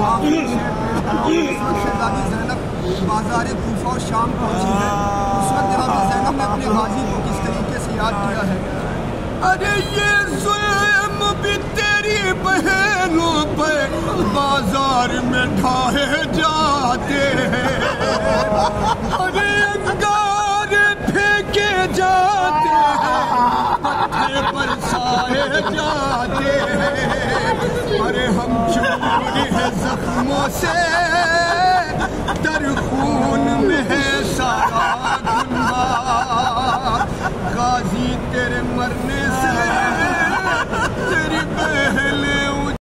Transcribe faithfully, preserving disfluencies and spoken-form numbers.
शहजादी ज़ैनब बाज़ार कूफा और शाम पहुंची है। उस वक्त जनाब ज़ैनब ने अपने गाजी को किस तरीके से याद किया है। अरे ये जुल्म भी तेरी बहनों पे बाजार में ढाए जाते हैं, अरे अंगारे फेंके जाते हैं, पत्थर बरसाए जाते हैं, अरे हम चूर है जख्मों से